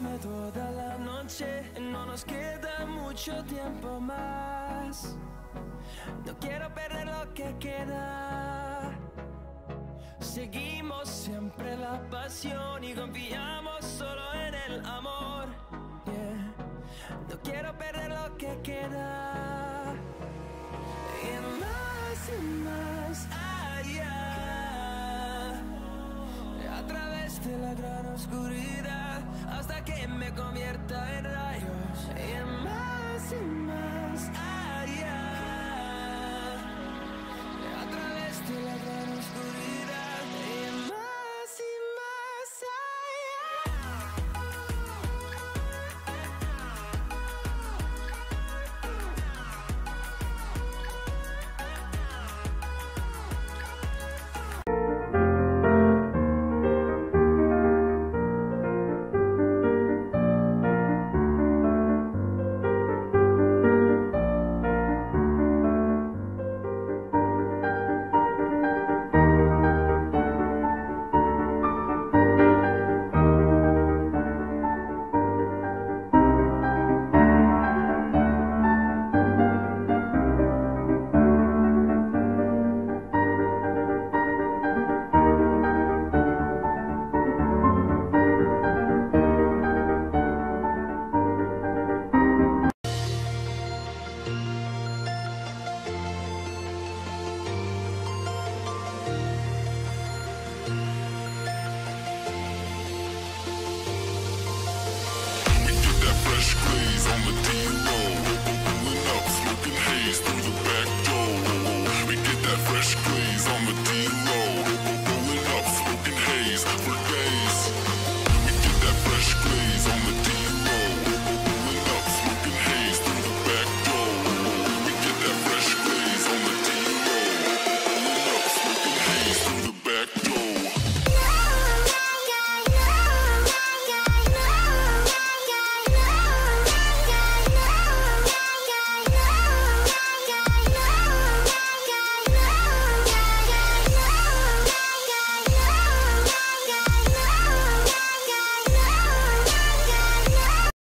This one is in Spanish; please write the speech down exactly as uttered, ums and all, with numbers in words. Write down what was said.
Quédame toda la noche, no nos queda mucho tiempo más. No quiero perder lo que queda. Seguimos siempre la pasión y confiamos solo en el amor. Yeah. No quiero perder lo que queda. Y más y más allá, a través de la gran oscuridad, hasta que me convierta en rayos. Y más y más allá, a través de la gran oscuridad. Y más y más Fresh glaze on the D-roll.